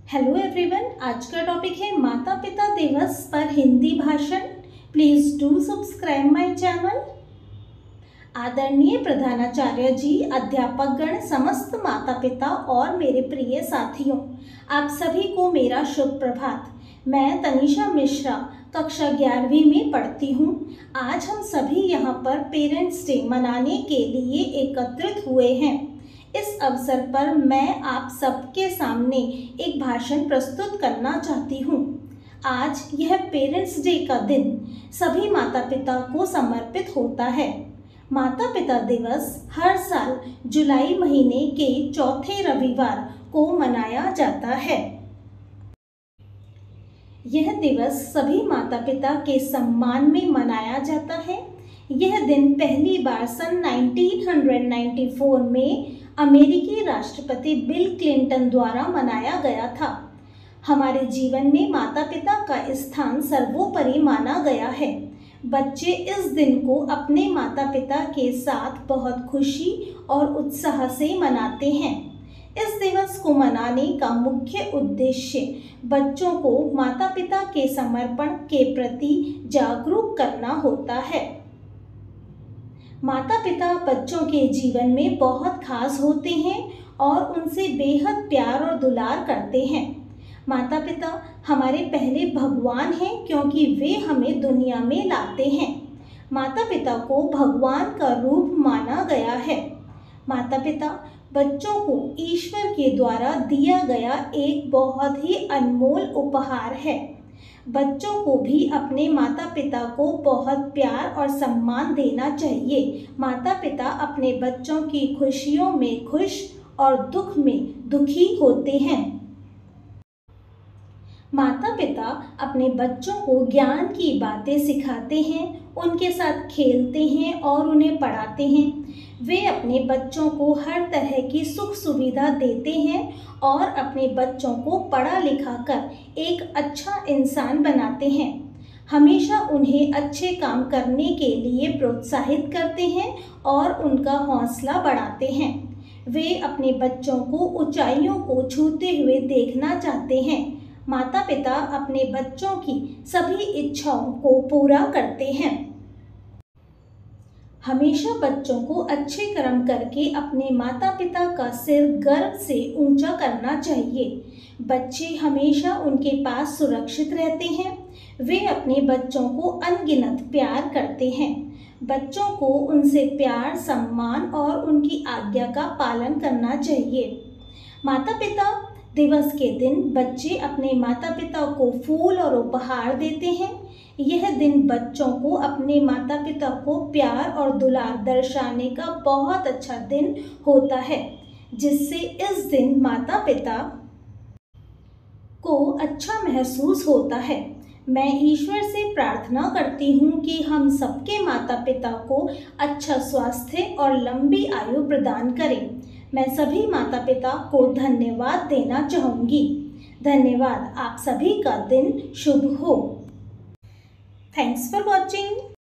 Hello everyone, आज का topic है माता पिता दिवस पर हिंदी भाषण। Please do subscribe my channel. आदरणीय प्रधानाचार्य जी, अध्यापकगण, समस्त माता पिता और मेरे प्रिय साथियों, आप सभी को मेरा शुभ प्रभात। मैं तनिषा मिश्रा कक्षा 11वीं में पढ़ती हूँ। आज हम सभी यहाँ पर पेरेंट्स डे मनाने के लिए एकत्रित हुए हैं। इस अवसर पर मैं आप सबके सामने एक भाषण प्रस्तुत करना चाहती हूँ। आज यह पेरेंट्स डे का दिन सभी माता पिता को समर्पित होता है। माता पिता दिवस हर साल जुलाई महीने के चौथे रविवार को मनाया जाता है। यह दिवस सभी माता पिता के सम्मान में मनाया जाता है। यह दिन पहली बार सन 1994 में अमेरिकी राष्ट्रपति बिल क्लिंटन द्वारा मनाया गया था। हमारे जीवन में माता पिता का स्थान सर्वोपरि माना गया है। बच्चे इस दिन को अपने माता पिता के साथ बहुत खुशी और उत्साह से मनाते हैं। इस दिवस को मनाने का मुख्य उद्देश्य बच्चों को माता पिता के समर्पण के प्रति जागरूक करना होता है। माता पिता बच्चों के जीवन में बहुत खास होते हैं और उनसे बेहद प्यार और दुलार करते हैं। माता पिता हमारे पहले भगवान हैं, क्योंकि वे हमें दुनिया में लाते हैं। माता पिता को भगवान का रूप माना गया है। माता पिता बच्चों को ईश्वर के द्वारा दिया गया एक बहुत ही अनमोल उपहार है। बच्चों को भी अपने माता पिता को बहुत प्यार और सम्मान देना चाहिए। माता पिता अपने बच्चों की खुशियों में खुश और दुख में दुखी होते हैं। माता पिता अपने बच्चों को ज्ञान की बातें सिखाते हैं, उनके साथ खेलते हैं और उन्हें पढ़ाते हैं। वे अपने बच्चों को हर तरह की सुख सुविधा देते हैं और अपने बच्चों को पढ़ा लिखा कर एक अच्छा इंसान बनाते हैं। हमेशा उन्हें अच्छे काम करने के लिए प्रोत्साहित करते हैं और उनका हौसला बढ़ाते हैं। वे अपने बच्चों को ऊंचाइयों को छूते हुए देखना चाहते हैं। माता पिता अपने बच्चों की सभी इच्छाओं को पूरा करते हैं। हमेशा बच्चों को अच्छे कर्म करके अपने माता पिता का सिर गर्व से ऊंचा करना चाहिए। बच्चे हमेशा उनके पास सुरक्षित रहते हैं। वे अपने बच्चों को अनगिनत प्यार करते हैं। बच्चों को उनसे प्यार, सम्मान और उनकी आज्ञा का पालन करना चाहिए। माता पिता दिवस के दिन बच्चे अपने माता पिता को फूल और उपहार देते हैं। यह दिन बच्चों को अपने माता पिता को प्यार और दुलार दर्शाने का बहुत अच्छा दिन होता है, जिससे इस दिन माता पिता को अच्छा महसूस होता है। मैं ईश्वर से प्रार्थना करती हूँ कि हम सबके माता पिता को अच्छा स्वास्थ्य और लंबी आयु प्रदान करें। मैं सभी माता पिता को धन्यवाद देना चाहूँगी। धन्यवाद। आप सभी का दिन शुभ हो। Thanks for watching.